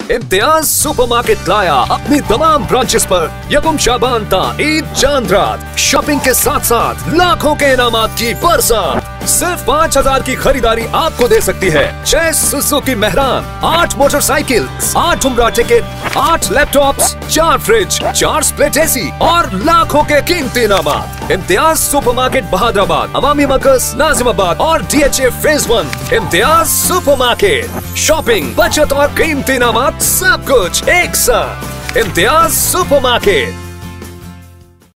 Imtiaz supermarket लाया अपनी तमाम ब्रांचेस पर यकुम शाबान ता ईद चांद रात शॉपिंग के साथ साथ लाखों के इनामात की बरसात। सिर्फ 5,000 की खरीदारी आपको दे सकती है 6 सुजुकी मेहरान, 8 मोटरसाइकिल, 8 उम्रा ticket, 8 laptops, 4 fridge, 4 split AC और लाखों के कीमती इनामात। इम्तियाज सुपरमार्केट बहादुराबाद, अवामी मरकज नाजिमाबाद और DHA phase 1। Imtiaz supermarket, shopping, बचत और कीमती इनामात सब कुछ एक साथ। इम्तियाज सुपरमार्केट।